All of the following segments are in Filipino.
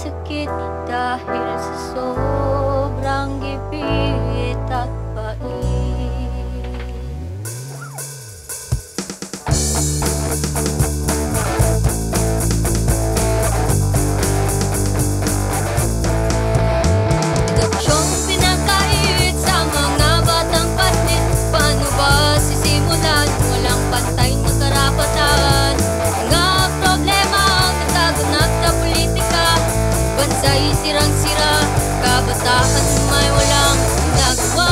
sakit dahil sa sobrang gipit at pait. Eduksyong pinakait sa mga batang patlit. Paano ba sisimulan? Walang pantay na karapatan. Mga problema ang natagunat na politika. Bansay sirang-sira, kabataan may walang nagawa.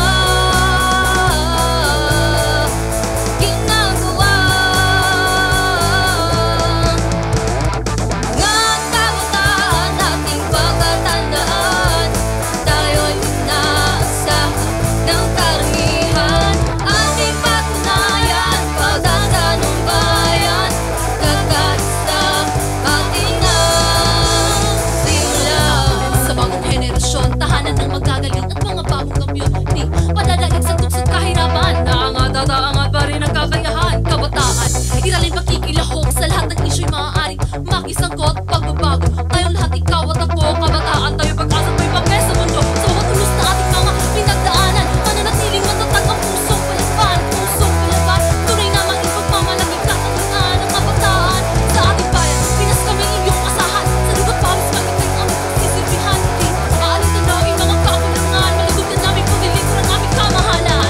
Mga kabataan ating pagkatandaan, tayo'y inaasahan ng karamihan. Ating patunayan, pagtanda ng bayan, kakaisa ating ang simulan. Sa bagong henerasyon, tahanan ng magagaling at mga bagong kamyon. Di padadaig sa tuksod kahirapan, naangat pa rin ang kakayahan. Kabataan, ilalim pakikilahok sa lahat ng isyo'y maaaring makisangkot. Pagbabago, tayong lahat, ikaw at ako. Kabataan, tayo pag-asa, tayo pag-bes sa mundo. Sa bawat ulos na ating mga pinagdaanan, mananatiling matatag ang pusong palaban. Pusong palaban, tunay naman ipagmamalaki katanungan ng kabataan. Sa ating bayan, Pinas kami iyong asahan. Sa lubat pawis, bakit kayo ang sisilbihan? Di aaling tanawin mga kakulangan, malugod na namin paglilingkod ang aming kamahalan.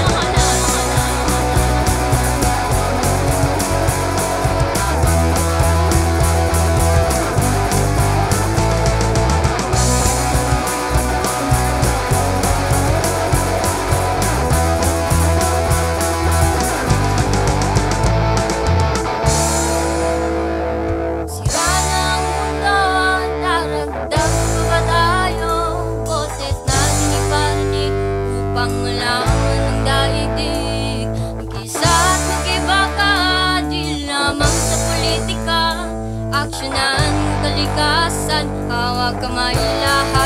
Sira ng mundo, naragdag pa ba tayong boses na diniparinig upang malaman ang daigdig? Mag-isa at mag-iba ka, di lamang sa politika. Aksyonan, kalikasan, hawak kamay lahat.